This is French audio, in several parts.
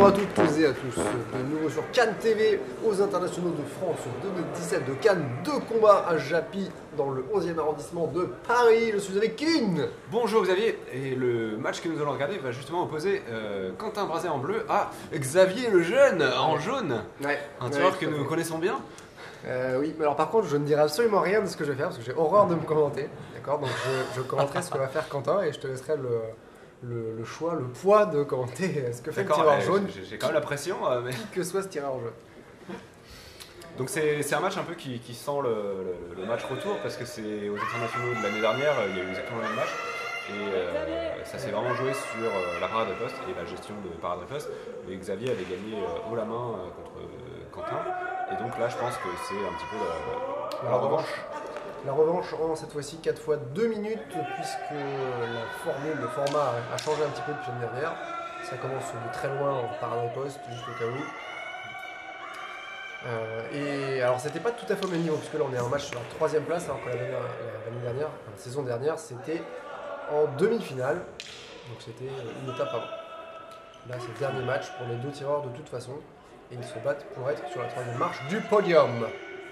Bonjour à toutes et à tous, de nouveau sur Cannes TV, aux internationaux de France 2017 de Cannes, 2 combats à Japy dans le 11e arrondissement de Paris. Je suis avec Kevin. Bonjour Xavier, et le match que nous allons regarder va justement opposer Quentin Brazet en bleu à Xavier le jeune en jaune, un tireur que nous connaissons bien. Oui, mais alors par contre je ne dirai absolument rien de ce que je vais faire parce que j'ai horreur de me commenter, d'accord? Donc je commenterai ce que va faire Quentin et je te laisserai le choix, le poids de commenter ce que fait le tireur jaune. J'ai quand même la pression. Mais... Qui que soit ce tireur jaune. Donc c'est un match un peu qui sent le match retour parce que c'est aux internationaux de l'année dernière, il y a eu exactement le même match. Et ça s'est vraiment joué sur la parade de poste et la gestion de parade de poste. Et Xavier avait gagné haut la main contre Quentin. Et donc là, je pense que c'est un petit peu la revanche. La revanche en cette fois-ci 4 fois 2 minutes puisque le format a changé un petit peu depuis l'année dernière. Ça commence de très loin en parade de poste, juste au cas où. Et alors c'était pas tout à fait au même niveau puisque là on est en match sur la 3ème place alors que l'année dernière, la saison dernière, c'était en demi-finale. Donc c'était une étape avant. Là c'est le dernier match pour les 2 tireurs de toute façon. Et ils se battent pour être sur la 3ème marche du podium.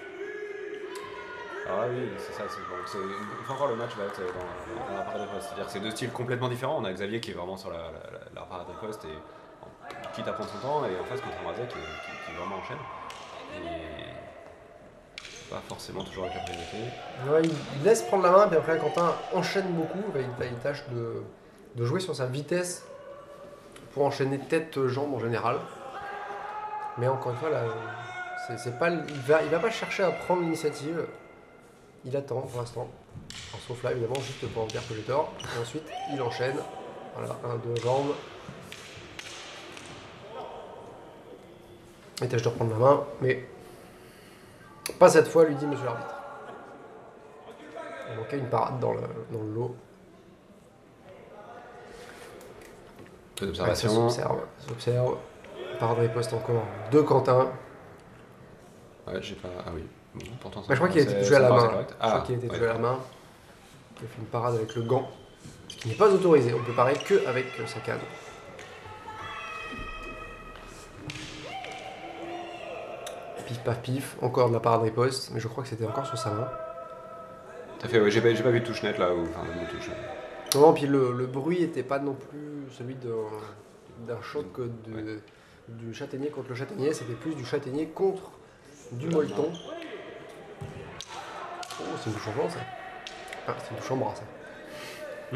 Ah oui, c'est ça, c'est bon. Une fois encore le match va être dans la parade de poste. C'est-à-dire que c'est 2 styles complètement différents. On a Xavier qui est vraiment sur la parade de poste et quitte à prendre son temps, et en face Quentin Brazet qui vraiment enchaîne. Et pas forcément toujours avec la priorité. Ouais, il laisse prendre la main, puis après Quentin enchaîne beaucoup. Il tâche de jouer sur sa vitesse pour enchaîner tête-jambe en général. Mais encore une fois, là, c'est pas, il va pas chercher à prendre l'initiative. Il attend pour l'instant. Sauf là, évidemment, juste pour dire que j'ai tort. Et ensuite, il enchaîne. Voilà, 1, 2 jambes. Il tâche de reprendre la main, mais pas cette fois, lui dit monsieur l'arbitre. Il manquait une parade dans le lot. Peu d'observation. Ouais, ça s'observe. Parade des postes encore de Quentin. Ouais, j'ai pas. Ah oui. Bon, pourtant, je crois qu'il a été touché à la main. Je crois qu'il a été touché à la main. Il a fait une parade avec le gant, ce qui n'est pas autorisé. On peut parer que avec sa canne. Pif paf pif, encore de la parade des postes, mais je crois que c'était encore sur sa main. Tout à fait, ouais, j'ai pas vu de touche nette là, enfin de touche. Non, puis le bruit n'était pas non plus celui d'un choc du châtaignier contre le châtaignier, c'était plus du châtaignier contre du molleton. Oh, c'est une touche en blanc ça. Ah, c'est une touche en bras ça.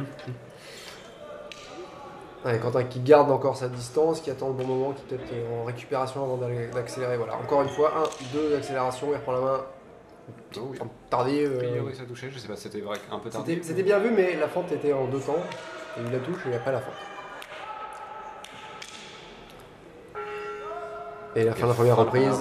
Ouais, Quentin qui garde encore sa distance, qui attend le bon moment, qui est peut-être en récupération avant d'accélérer. Voilà, encore une fois, 1, 2 d'accélération, il reprend la main. Oh, oui. Tardé. Oui, ça touchait, je sais pas si c'était vrai, un peu tardé. C'était bien vu, mais la fente était en 2 temps. Et il la touche et il n'y a pas la fente. Et la fin de la première reprise.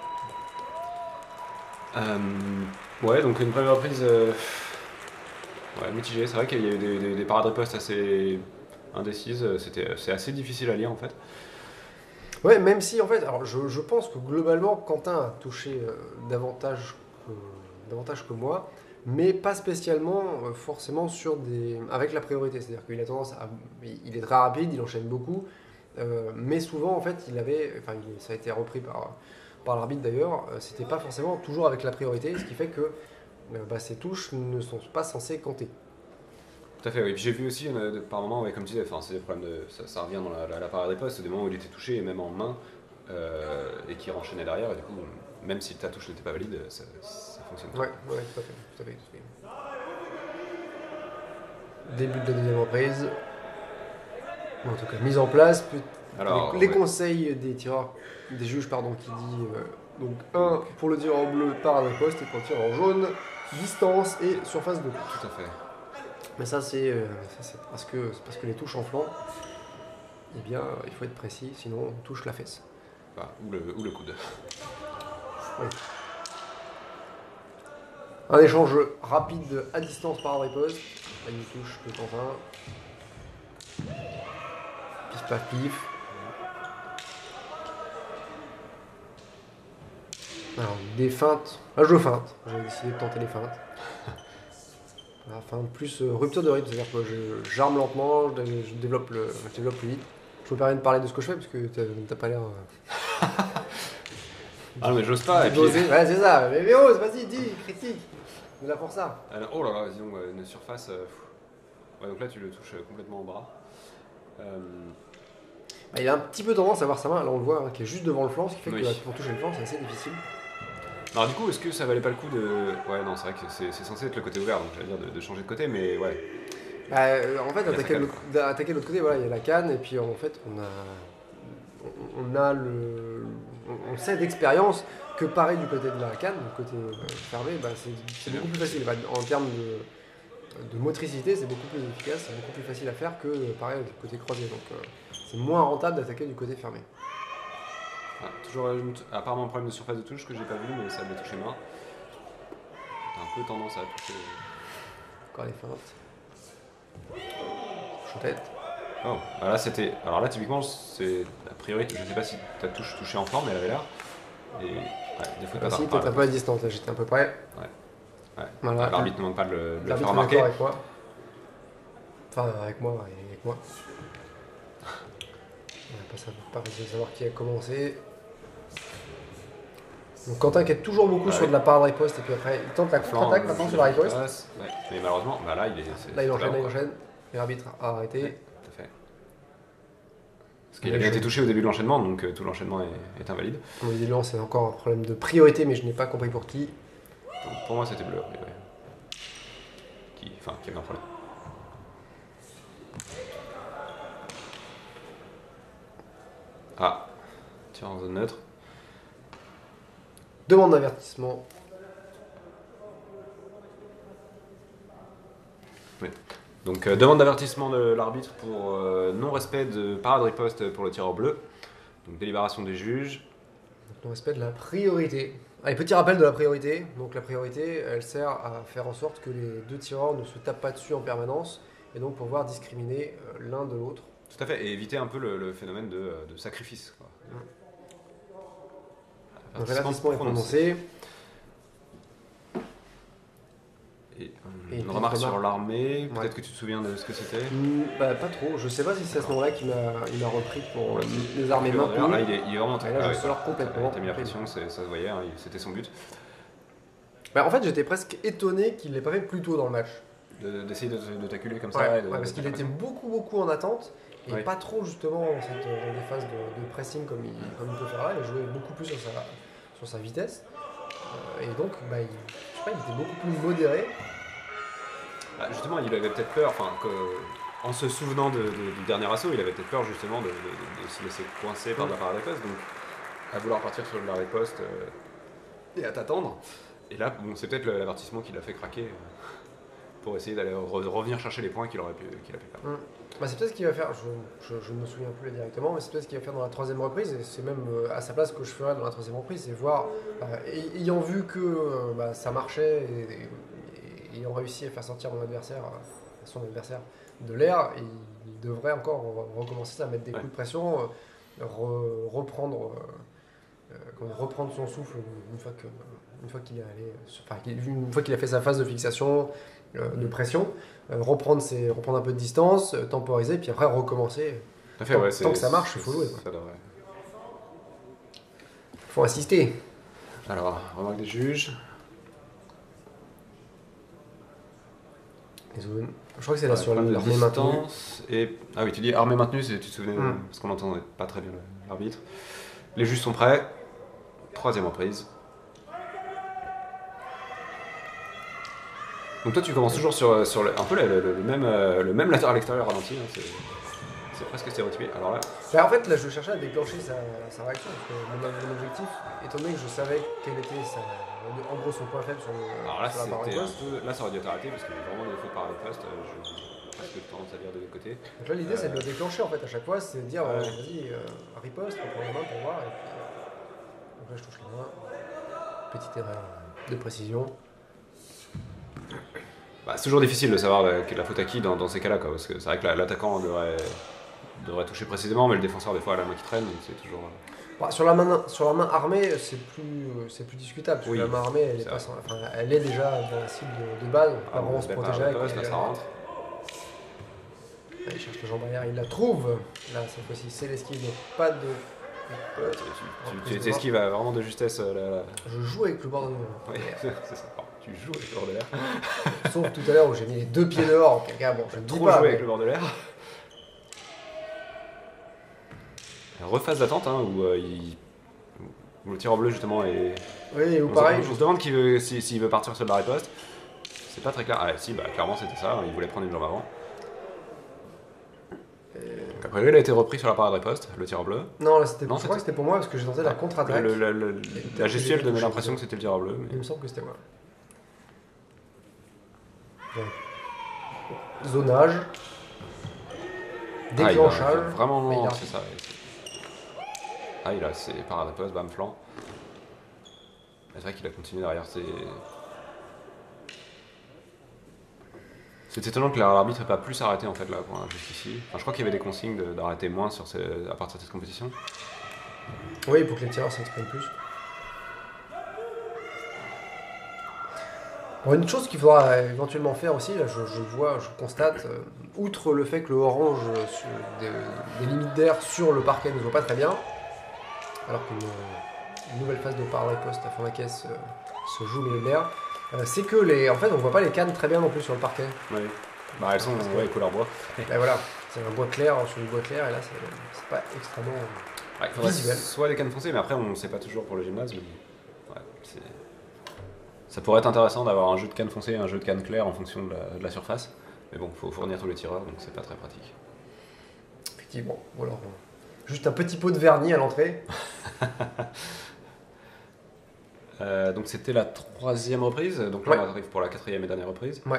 Ouais, donc une première reprise mitigée. C'est vrai qu'il y a eu des parades de poste assez indécises. C'est assez difficile à lire en fait. Ouais, même si en fait, alors je pense que globalement Quentin a touché davantage que moi, mais pas spécialement forcément avec la priorité. C'est-à-dire qu'il a tendance il est très rapide, il enchaîne beaucoup, mais souvent en fait ça a été repris par l'arbitre d'ailleurs, c'était pas forcément toujours avec la priorité, ce qui fait que ces touches ne sont pas censées compter. Tout à fait, oui. Puis j'ai vu aussi par moments, comme tu disais, c'est des problèmes ça revient dans la parade des postes, des moments où il était touché, et même en main, et qui renchaînait derrière, et du coup, même si ta touche n'était pas valide, ça fonctionne pas. Ouais, tout à fait. Début de la 2e reprise. En tout cas, mise en place. Alors, les conseils des juges, qui dit donc 1 pour le tir en bleu, parade de poste, et pour le tir en jaune, distance et surface de touche. Tout à fait. Mais ça c'est parce que les touches en flanc, eh bien il faut être précis, sinon on touche la fesse. Ou le coude. Oui. Un échange rapide à distance par des postes. Là une touche de Quentin. Pif paf pif. Alors des feintes. Là je feinte. J'ai décidé de tenter les feintes. Enfin, plus rupture de rythme, c'est-à-dire que j'arme lentement, je développe plus vite. Je me permets de parler de ce que je fais parce que t'as pas l'air. Ah non, mais j'ose pas. Et puis... Ouais, c'est ça. Mais ose, vas-y, dis, critique. On est là pour ça. Alors, oh là là, dis donc, une surface. Ouais, donc là, tu le touches complètement au bras. Il a un petit peu tendance à avoir sa main, là on le voit, hein, qui est juste devant le flanc, ce qui fait Oui. que pour toucher le flanc, c'est assez difficile. Alors du coup, est-ce que ça valait pas le coup de... Ouais, non, c'est vrai que c'est censé être le côté ouvert, donc j'allais dire de changer de côté, mais ouais. En fait, attaquer de l'autre côté, voilà, il y a la canne, et puis en fait, on sait d'expérience que pareil du côté de la canne, du côté fermé, c'est beaucoup plus facile. En termes de motricité, c'est beaucoup plus efficace, c'est beaucoup plus facile à faire que pareil du côté croisé. Donc c'est moins rentable d'attaquer du côté fermé. Ah, toujours apparemment un problème de surface de touche que j'ai pas vu, mais ça m'a touché main. T'as un peu tendance à toucher. Encore les feintes. Chantette. Oh, là c'était. Alors là typiquement c'est a priori, je sais pas si ta touche touchée en forme, mais elle avait l'air. Et ouais, des fois si, t'es un peu à distance, là j'étais un peu près. Ouais. Voilà, l'arbitre ne demande pas de le faire remarquer. remarquer. Avec moi. Enfin avec moi et avec moi. On va pas facile de savoir qui a commencé. Donc Quentin qui est toujours beaucoup sur de la part de riposte et puis après il tente la contre-attaque maintenant sur la riposte. Ouais. Mais malheureusement, là il enchaîne, et l'arbitre a arrêté. Ouais, tout à fait. Parce qu'il a bien été touché au début de l'enchaînement, donc tout l'enchaînement est invalide. Comme on dit, c'est encore un problème de priorité, mais je n'ai pas compris pour qui. Donc, pour moi c'était bleu, ouais. Qui avait un problème. Ah, tir en zone neutre. Demande d'avertissement. Oui. Donc demande d'avertissement de l'arbitre pour non-respect de parade riposte pour le tireur bleu. Donc délibération des juges. Non-respect de la priorité. Allez, petit rappel de la priorité. Donc la priorité, elle sert à faire en sorte que les deux tireurs ne se tapent pas dessus en permanence et donc pouvoir discriminer l'un de l'autre. Tout à fait, et éviter un peu le phénomène de sacrifice. Quoi. Donc l'avertissement est prononcé. Et une remarque sur l'armée, peut-être ouais. que tu te souviens de ce que c'était Pas trop, je sais pas si c'est à ce moment-là qu'il m'a repris pour les armées maintenues. Là il est vraiment très là, je sors complètement. Il t'a mis la pression, ça se voyait, hein, c'était son but. En fait j'étais presque étonné qu'il l'ait pas fait plus tôt dans le match. D'essayer de t'acculer comme ça. Ouais, parce qu'il était beaucoup en attente. Et pas trop justement dans des phases de pressing comme il peut faire là, il jouait beaucoup plus sur sa vitesse. Et donc je sais pas, il était beaucoup plus modéré. Justement, il avait peut-être peur, en se souvenant du dernier assaut, il avait peut-être peur justement de se laisser coincer par de la parade riposte, donc à vouloir partir sur de la riposte et à t'attendre. Et là, c'est peut-être l'avertissement qui l'a fait craquer pour essayer d'aller revenir chercher les points qu'il a pu faire. C'est peut-être ce qu'il va faire, je ne me souviens plus directement, mais c'est peut-être ce qu'il va faire dans la troisième reprise, et c'est même à sa place que je ferai dans la troisième reprise, c'est voir, ayant vu que ça marchait, et ayant réussi à faire sortir son adversaire de l'air, il devrait encore recommencer à mettre des coups de pression, reprendre son souffle une fois qu'il a fait sa phase de fixation, de pression, reprendre un peu de distance, temporiser, puis après recommencer. Tant que ça marche, il faut jouer. Ça devrait. Il faut insister. Alors, remarque des juges. Les zones. Je crois que c'est là sur l'armée maintenue. Ah oui, tu dis armée maintenue, tu te souvenais, parce qu'on n'entendait pas très bien l'arbitre. Les juges sont prêts. Troisième reprise. Donc toi tu commences toujours sur un peu le même latéral extérieur ralenti, hein, c'est presque stéréotypé. Alors là... En fait là je cherchais à déclencher sa réaction, parce que mon objectif, étant donné que je savais quel était en gros son point faible sur la parade riposte. Là ça aurait dû être arrêté parce qu'il y a vraiment des fautes par riposte, j'ai presque tendance à dire de l'autre côté. Donc là l'idée c'est de le déclencher en fait à chaque fois, c'est de dire vas-y riposte, on prend la main pour voir, et puis donc là je touche les mains, petite erreur de précision. C'est toujours difficile de savoir la faute à qui dans ces cas-là, parce que c'est vrai que l'attaquant devrait toucher précisément, mais le défenseur des fois a la main qui traîne, donc c'est toujours... Sur la main armée, c'est plus discutable, parce que la main armée, elle est déjà dans la cible de base, on peut vraiment se protéger avec. Là, ça rentre. il cherche la jambe arrière, il la trouve. Là, cette fois-ci, c'est l'esquive, donc pas de... Tu esquives vraiment de justesse. Je joue avec le bord de l'air. Oui, c'est ça. Tu joues avec le bord de l'air. Sauf tout à l'heure où j'ai mis les 2 pieds dehors. Quelqu'un, bon, je ne dis Trop pas. joué avec le bord de l'air. Rephase d'attente où le tir en bleu justement est. Oui, ou pareil. On se demande s'il veut partir sur le barré poste. C'est pas très clair. Ah si, clairement c'était ça. Il voulait prendre une jambe avant. Donc après, il a été repris sur la parade riposte, le tir en bleu. Non, là, je crois que c'était pour moi parce que j'ai tenté la contre-attaque. La gestuelle donnait l'impression que c'était le tir en bleu. Mais... Il me semble que c'était moi. Ouais. Zonage. Déclenchage. Vraiment long, c'est ça. Ah, il a ses parades riposte, bam, flanc. C'est vrai qu'il a continué derrière ses. C'est étonnant que l'arbitre n'ait pas plus arrêté en fait là jusqu'ici. Enfin, je crois qu'il y avait des consignes d'arrêter moins à partir de cette compétition. Oui, pour que les tireurs s'expriment plus. Bon, une chose qu'il faudra éventuellement faire aussi, là, je constate, outre le fait que le orange des limites d'air sur le parquet ne se voit pas très bien, alors qu'une nouvelle phase de parade riposte à fond la caisse se joue au milieu de l'air. C'est que en fait on voit pas les cannes très bien non plus sur le parquet. Oui. Bah elles sont couleur bois. Ben voilà, c'est un bois clair sur du bois clair et là c'est pas extrêmement visuel. Soit des cannes foncées, mais après on ne sait pas toujours pour le gymnase. Mais... Ouais, ça pourrait être intéressant d'avoir un jeu de cannes foncées et un jeu de cannes claires en fonction de la surface. Mais bon, il faut fournir tous les tireurs donc c'est pas très pratique. Effectivement, ou alors juste un petit pot de vernis à l'entrée. Donc c'était la 3e reprise, donc là on arrive pour la 4e et dernière reprise. Ouais.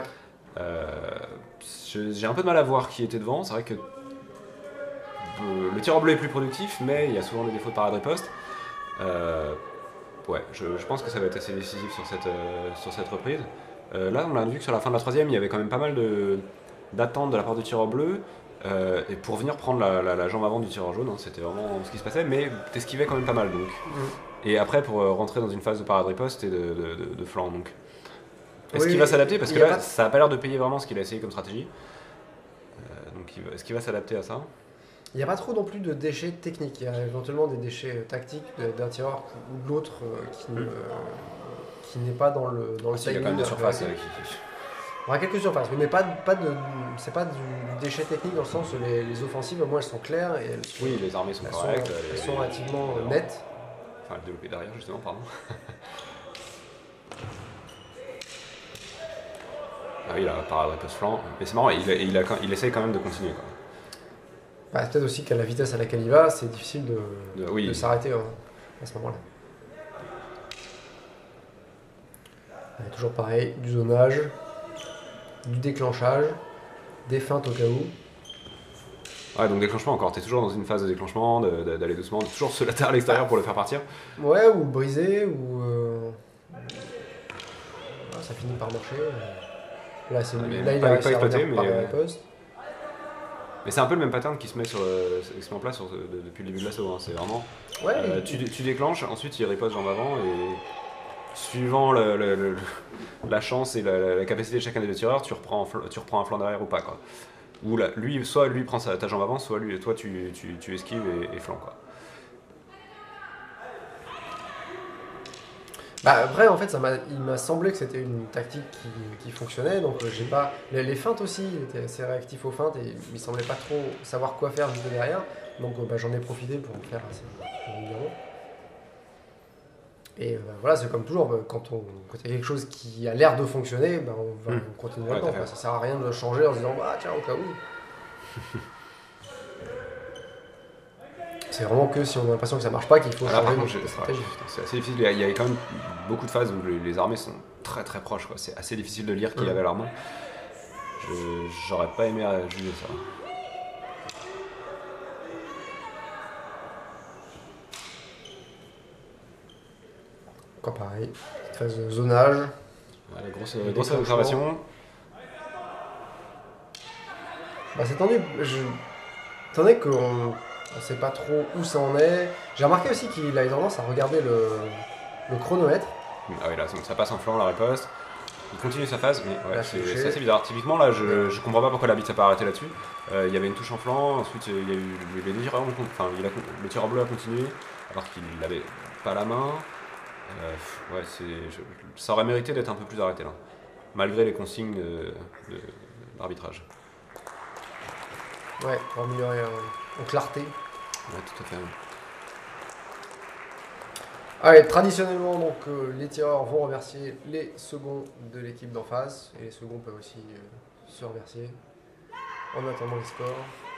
J'ai un peu de mal à voir qui était devant, c'est vrai que le tir en bleu est plus productif, mais il y a souvent des défauts de parade riposte. Ouais, je pense que ça va être assez décisif sur cette reprise. Là on a vu que sur la fin de la 3e, il y avait quand même pas mal d'attentes de la part du tireur bleu. Et pour venir prendre la jambe avant du tireur jaune, hein, c'était vraiment ce qui se passait, mais t'esquivais quand même pas mal donc. Et après pour rentrer dans une phase de parade riposte et de flanc donc. Est-ce qu'il va s'adapter? Parce que là ça a pas l'air de payer vraiment ce qu'il a essayé comme stratégie. Donc est-ce qu'il va s'adapter à ça? Il n'y a pas trop non plus de déchets techniques, il y a éventuellement des déchets tactiques d'un tireur ou de l'autre qui n'est pas dans le timing. Il y a quand même des surfaces Il y aura quelques surfaces, mais c'est pas du déchet technique dans le sens où les offensives, au moins elles sont claires et oui, les armées sont correctes. Elles sont relativement nettes. Enfin, le développer derrière justement, pardon. Ah oui, il a parade riposte flanc, mais c'est marrant, il essaye quand même de continuer quoi. Bah, peut-être aussi qu'à la vitesse à laquelle il va, c'est difficile de s'arrêter à ce moment-là. Toujours pareil, du zonage, du déclenchage, des feintes au cas où. Ouais, donc déclenchement encore, t'es toujours dans une phase de déclenchement, d'aller doucement, toujours se latéral à l'extérieur pour le faire partir. Ouais, ou briser, ou... ça finit par marcher. Là, il a réussi à revenir par la poste. Mais c'est un peu le même pattern qui se met en place depuis le début de l'assaut. Hein. C'est vraiment... Ouais, tu déclenches, ensuite il riposte jambe avant et... Suivant la chance et la capacité de chacun des deux tireurs, tu reprends un flanc derrière ou pas quoi. Ou là, soit lui prend ta jambe avant, soit toi tu esquives et flanc quoi. Bah après en fait il m'a semblé que c'était une tactique qui fonctionnait, donc j'ai pas... Les feintes aussi, il était assez réactif aux feintes et il semblait pas trop savoir quoi faire juste derrière, donc j'en ai profité pour faire assez régulièrement. Et voilà, c'est comme toujours, quand il y a quelque chose qui a l'air de fonctionner, on va continuer là-dedans. Ça sert à rien de changer en se disant bah tiens au cas où. C'est vraiment que si on a l'impression que ça marche pas qu'il faut changer de stratégie. C'est assez difficile, il y a quand même beaucoup de phases où les armées sont très très proches. Quoi. C'est assez difficile de lire qui avait l'arme. J'aurais pas aimé juger ça. Encore pareil, cette phase de zonage. Ouais, grosse observation. Bah, c'est tendu. Étant donné qu'on ne sait pas trop où ça en est. J'ai remarqué aussi qu'il a tendance à regarder le chronomètre. Ah oui, là, ça passe en flanc la riposte. Il continue sa phase, mais ouais, Là, c'est touché. assez bizarre. Typiquement, là, je comprends pas pourquoi l'arbitre s'est pas arrêté là-dessus. Il y avait une touche en flanc, ensuite il y a eu les tireurs, enfin, le tireur bleu a continué, alors qu'il n'avait pas la main. Ouais, ça aurait mérité d'être un peu plus arrêté là, malgré les consignes d'arbitrage. Ouais, pour améliorer en clarté. Ouais, tout à fait. Allez, traditionnellement, donc, les tireurs vont remercier les seconds de l'équipe d'en face. Et les seconds peuvent aussi se remercier en attendant les scores.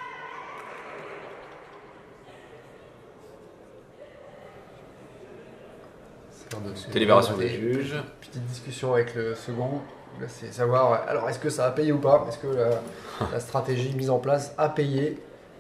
Délibération des juges. Petite discussion avec le second. Là, c'est savoir, alors est-ce que ça a payé ou pas? Est-ce que la stratégie mise en place a payé?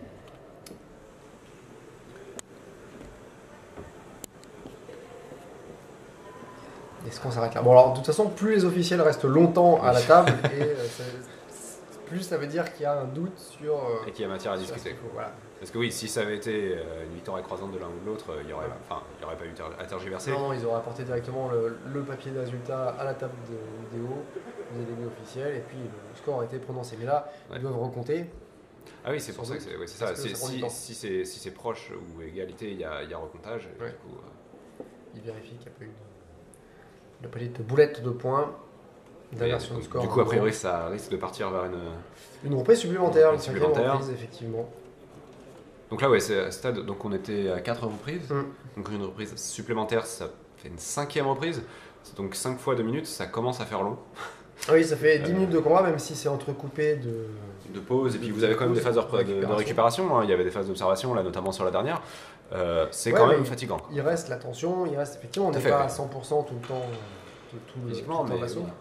Est-ce qu'on s'arrête là? Bon, alors de toute façon, plus les officiels restent longtemps à la table, et plus ça veut dire qu'il y a un doute sur. Et qu'il y a matière à discuter. Voilà. Parce que oui, si ça avait été une victoire écroisante de l'un ou de l'autre, il n'y aurait pas eu à tergiverser. Non, ils auraient apporté directement le papier de résultat à la table de vidéo, aux délégués officiels, et puis le score a été prononcé. Mais là, ils doivent recompter. Ah oui, c'est pour ça que c'est ça. Parce que ça prend du temps. Si c'est proche ou égalité, il y a recomptage. Et Ouais. du coup, Ils vérifient qu'il n'y a pas eu de petite boulette de points d'inversion de score. du coup, a priori, ça risque de partir vers une reprise supplémentaire, Une une cinquième supplémentaire. reprise, effectivement. Donc là, ouais, c'est à ce stade. Donc on était à 4 reprises. Mm. Donc une reprise supplémentaire, ça fait une 5e reprise. Donc 5 fois 2 minutes, ça commence à faire long. Oui, ça fait 10 minutes de combat, même si c'est entrecoupé de pause. Et puis vous avez quand même des phases de récupération. Hein. Il y avait des phases d'observation, là, notamment sur la dernière. C'est quand même fatigant. Il reste la tension, il reste effectivement, on n'est pas à 100% tout le temps, tout le temps d'assaut. Oui.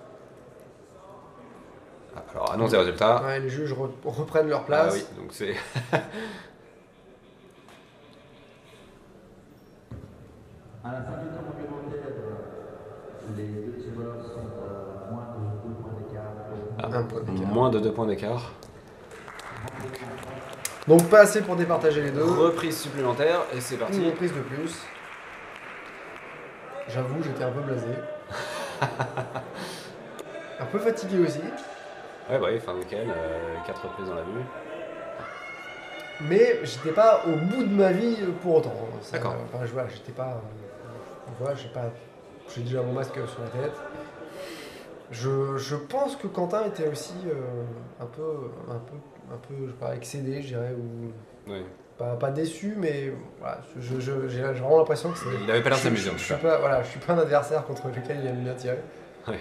Alors, annonce des résultats. Ouais, les juges reprennent leur place. Ah oui, donc c'est. À la fin du temps complémentaire, les deux tireurs sont à moins de 2 points d'écart. Un point d'écart. Moins de 2 points d'écart. Donc pas assez pour départager les deux. Reprise supplémentaire et c'est parti. Une reprise de plus. J'avoue, j'étais un peu blasé. Un peu fatigué aussi. Ouais, bah oui, fin de week-end, 4 reprises dans la vue. Mais j'étais pas au bout de ma vie pour autant. D'accord. Enfin, voilà, j'étais pas. Voilà, j'ai déjà mon masque sur la tête. Je pense que Quentin était aussi un peu, je sais pas, excédé, je dirais, ou Oui. pas déçu, mais voilà, j'ai vraiment l'impression que c'est. Il avait pas l'air de s'amuser, en Je tout suis pas, voilà, je suis pas un adversaire contre lequel il aime bien tirer. Ouais.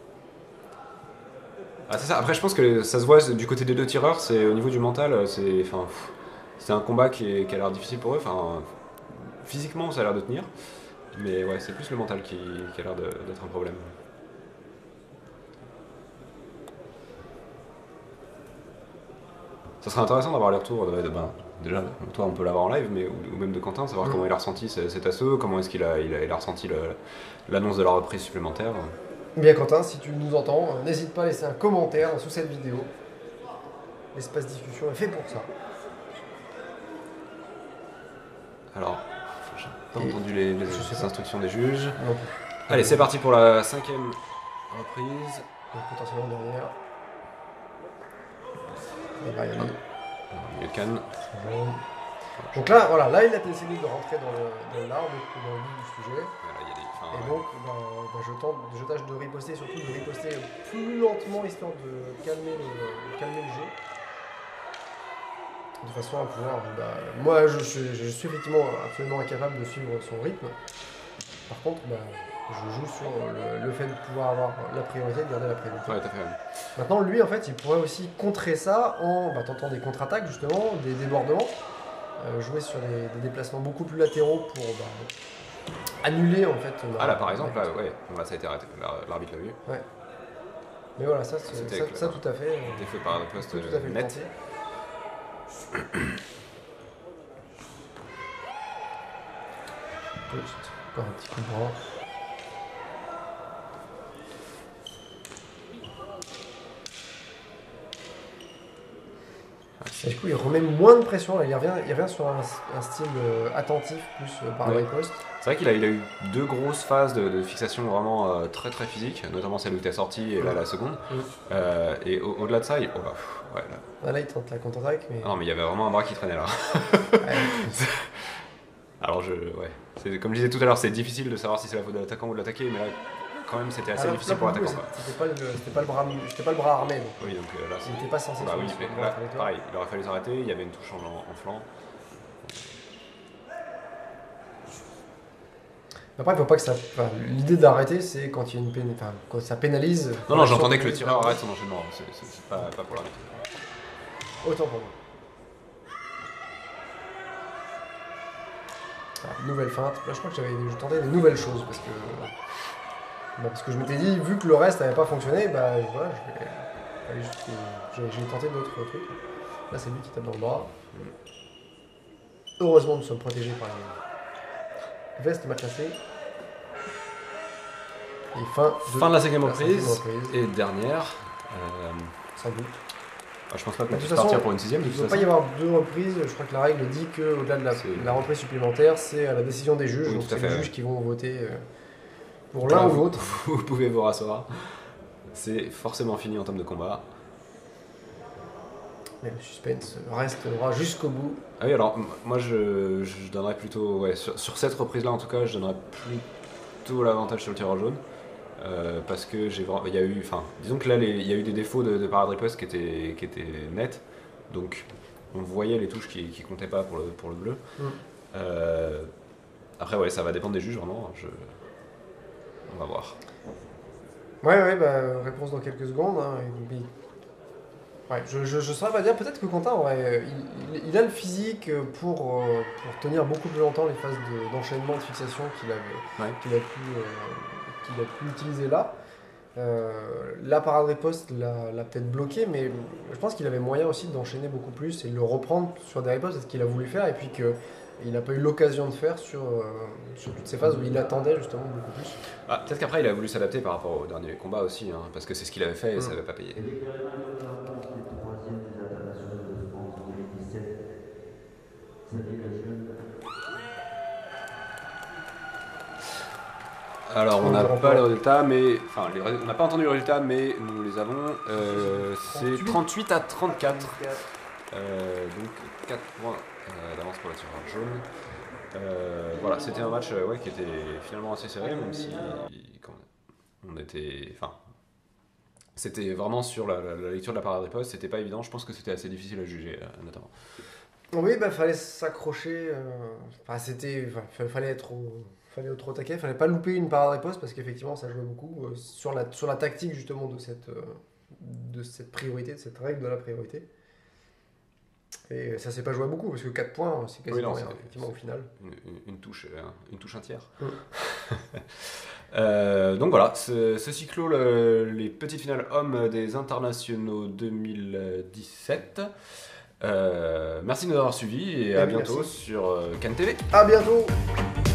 Ah, c'est ça. Après, je pense que ça se voit du côté des deux tireurs, c'est au niveau du mental, c'est un combat qui a l'air difficile pour eux. Enfin, physiquement, ça a l'air de tenir, mais ouais, c'est plus le mental qui a l'air d'être un problème. Ça serait intéressant d'avoir les retours déjà, toi on peut l'avoir en live, mais ou même de Quentin, savoir comment il a ressenti cet assaut, comment est-ce qu'il a ressenti l'annonce de la reprise supplémentaire. Bien Quentin, si tu nous entends, n'hésite pas à laisser un commentaire sous cette vidéo. L'espace discussion est fait pour ça. Alors, j'ai pas entendu les instructions des juges. Non plus. Allez, c'est parti pour la 5e reprise. Donc potentiellement derrière. Et là, il y a Milieu de canne. donc là, voilà, là il a décidé de rentrer dans l'arbre, dans le vif du sujet. Voilà, il y a des, Et donc, je tâche de riposter, surtout de riposter plus lentement, histoire de calmer le jeu. De façon à pouvoir. Moi, je suis effectivement absolument incapable de suivre son rythme. Par contre, je joue sur le fait de pouvoir avoir la priorité, de garder la priorité. Ouais, tout à fait. Maintenant, lui, en fait, il pourrait aussi contrer ça en tentant des contre-attaques, justement, des débordements, jouer sur des déplacements beaucoup plus latéraux pour annuler, en fait. Ah là, par exemple, là, ouais, ça a été arrêté. L'arbitre l'a vu. Ouais. Mais voilà, ça tout à fait. C'était fait par un poste tout à fait le net. tenter. Juste, encore un petit coup de bras. Et du coup, il remet moins de pression, là. Il revient sur un style attentif, plus par la riposte. C'est vrai qu'il a eu 2 grosses phases de fixation vraiment très très physiques, notamment celle où tu es sorti et là la seconde. Et au-delà de ça, oh là, ouais, là. Ah, là, il tente la contre-attaque. Mais... Non, mais il y avait vraiment un bras qui traînait là. Ouais. Alors, comme je disais tout à l'heure, c'est difficile de savoir si c'est la faute de l'attaquant ou de l'attaqué, mais là, quand même, c'était assez difficile pour l'attaquant. C'était pas le bras armé. Donc. Oui, donc là, il n'était pas censé bah, oui, mais là, pareil, il aurait fallu s'arrêter, il y avait une touche en flanc. Après, il faut pas que ça. Enfin, l'idée d'arrêter, c'est quand il y a quand ça pénalise. Non, j'entendais que le tireur arrête son enchaînement. C'est pas pour l'arrêter. Autant pour moi. Nouvelle feinte. Là, je crois que je tentais des nouvelles choses parce que je m'étais dit, vu que le reste n'avait pas fonctionné, bah voilà, j'ai tenté d'autres trucs. Là, c'est lui qui tape dans le bras. Heureusement, nous sommes protégés par les vestes matelassées. Et fin de la 5e reprise. Et dernière. Sans doute. Je pense pas qu'on puisse partir pour une 6e. Il ne doit pas y avoir 2 reprises. Je crois que la règle dit qu'au-delà de la reprise supplémentaire, c'est à la décision des juges. Oui, donc c'est les juges qui vont voter pour l'un ou l'autre. Vous pouvez vous rasseoir. C'est forcément fini en termes de combat. Mais le suspense restera jusqu'au bout. Ah oui, alors moi je donnerais plutôt, ouais, sur cette reprise-là en tout cas, je donnerais plutôt l'avantage sur le tireur jaune. Parce que il y a eu, enfin, disons que là il y a eu des défauts de parade riposte qui étaient nets, donc on voyait les touches qui comptaient pas pour le bleu. Après ouais, ça va dépendre des juges vraiment. On va voir. Ouais, bah, réponse dans quelques secondes. Hein, ouais, je saurais pas dire. Peut-être que Quentin il a le physique pour tenir beaucoup plus longtemps les phases d'enchaînement, de fixation qu'il a pu utiliser là. La parade riposte l'a peut-être bloqué, mais je pense qu'il avait moyen aussi d'enchaîner beaucoup plus et de le reprendre sur des ripostes, c'est ce qu'il a voulu faire, et puis qu'il n'a pas eu l'occasion de faire sur toutes ces phases où il attendait justement beaucoup plus. Ah, peut-être qu'après il a voulu s'adapter par rapport au dernier combat aussi, hein, parce que c'est ce qu'il avait fait et ça n'avait pas payé. Alors on n'a pas le résultat, mais enfin on n'a pas entendu le résultat, mais nous les avons. C'est 38 à 34. Donc 4 points d'avance pour la tireur jaune. Voilà, c'était un match qui était finalement assez serré, même si on était, enfin, c'était vraiment sur la lecture de la parade riposte, c'était pas évident. Je pense que c'était assez difficile à juger, notamment. Oui, bah fallait s'accrocher. Fallait être au taquet, fallait pas louper une parade riposte parce qu'effectivement ça jouait beaucoup sur la tactique justement de cette priorité, de cette règle de la priorité. Et ça s'est pas joué beaucoup parce que 4 points c'est quasiment rien, effectivement au final. Une touche entière. Donc voilà, ceci clôt les petites finales hommes des internationaux 2017. Merci de nous avoir suivis et à bientôt sur Cannes TV. À bientôt.